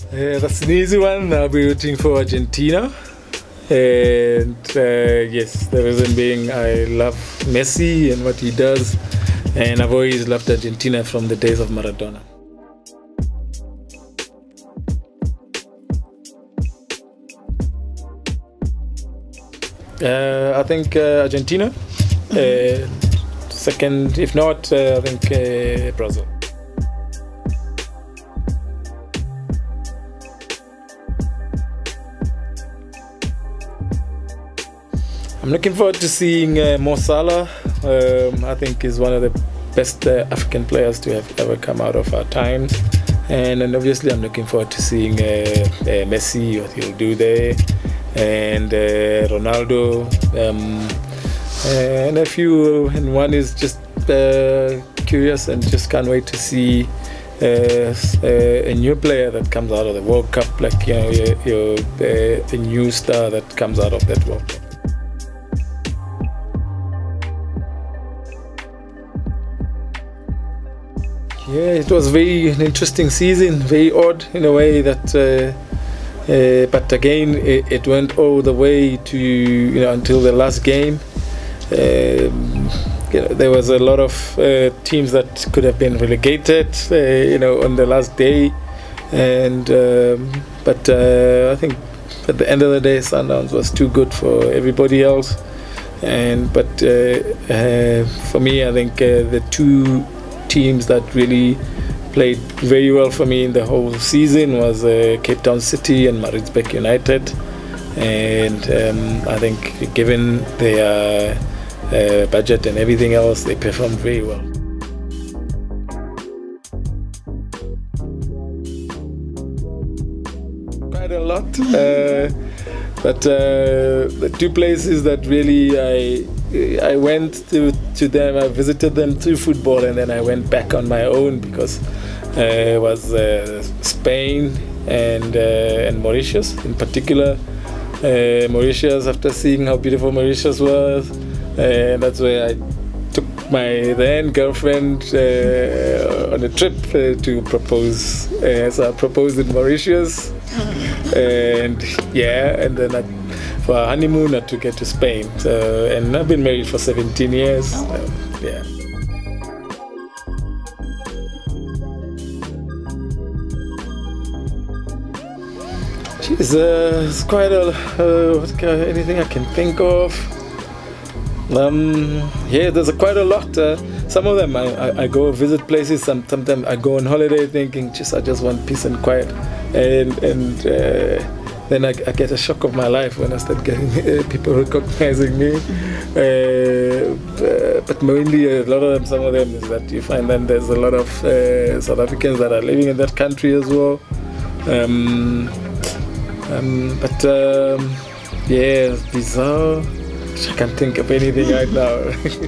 That's an easy one. I'll be rooting for Argentina. And yes, the reason being I love Messi and what he does. And I've always loved Argentina from the days of Maradona. I think Argentina. Second, if not, I think Brazil. I'm looking forward to seeing Mo Salah. I think he's one of the best African players to have ever come out of our times. And obviously I'm looking forward to seeing Messi, what he'll do there, and Ronaldo, and a few, and one is just curious and just can't wait to see a new player that comes out of the World Cup, like a new star that comes out of that World Cup. Yeah, it was an interesting season, very odd in a way that, but again, it went all the way to until the last game. There was a lot of teams that could have been relegated, on the last day, and but I think at the end of the day, Sundowns was too good for everybody else, but for me, I think the two teams that really played very well for me in the whole season was Cape Town City and Maritzburg United, and I think given their budget and everything else, they performed very well. Quite a lot, but the two places that really I went to them, I visited them through football, and then I went back on my own because it was Spain and Mauritius in particular. Mauritius, after seeing how beautiful Mauritius was, that's where I took my then girlfriend on a trip to propose. So I proposed in Mauritius, and then for our honeymoon I took her to Spain. And I've been married for 17 years. Yeah. It's quite anything I can think of. Yeah, there's quite a lot. Some of them I go visit places. Sometimes I go on holiday thinking, I just want peace and quiet, and then I get a shock of my life when I start getting people recognizing me. But mainly a lot of them, some of them is that you find that there's a lot of South Africans that are living in that country as well. Yeah, bizarre. I can't think of anything right now.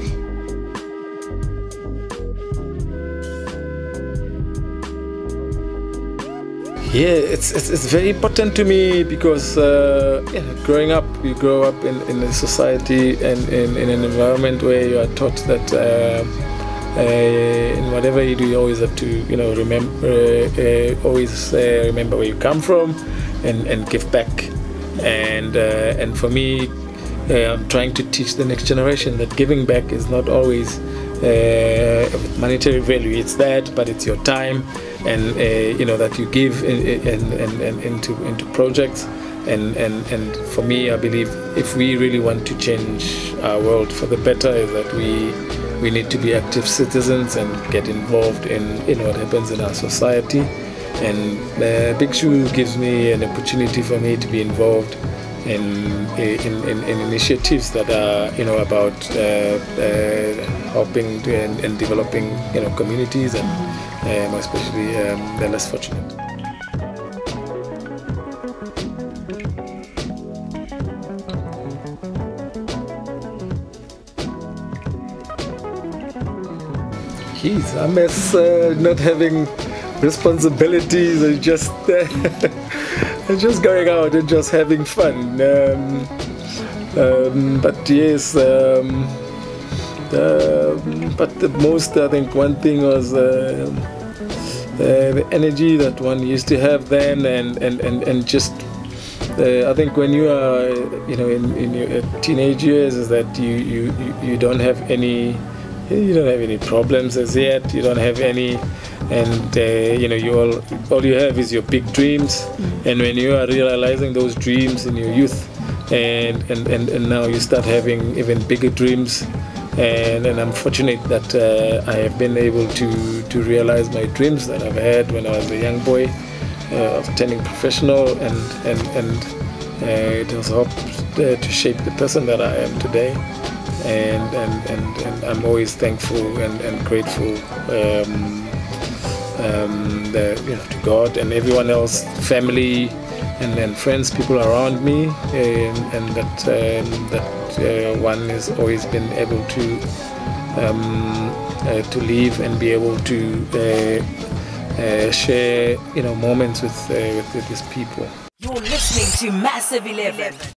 Yeah, it's very important to me because growing up, you grow up in a society and in an environment where you are taught that in whatever you do, you always have to remember where you come from and give back. And for me, I'm trying to teach the next generation that giving back is not always monetary value. It's that, but it's your time, and that you give into projects. And for me, I believe if we really want to change our world for the better, is that we need to be active citizens and get involved in what happens in our society. And Big Shoe gives me an opportunity for me to be involved in initiatives that are about helping and developing communities, and more especially the less fortunate. I miss not having responsibilities and just going out and just having fun. But yes, but the most, I think one thing was the energy that one used to have then, and just I think when you are in your teenage years, is that you don't have any problems as yet. You don't have any, and all you have is your big dreams. And when you are realizing those dreams in your youth, and now you start having even bigger dreams, and I'm fortunate that I have been able to realize my dreams that I've had when I was a young boy, of turning professional, and it has helped to shape the person that I am today. And I'm always thankful and grateful to God and everyone else, family, and friends, people around me, and that one has always been able to live and be able to share moments with these people. You're listening to Massive 11.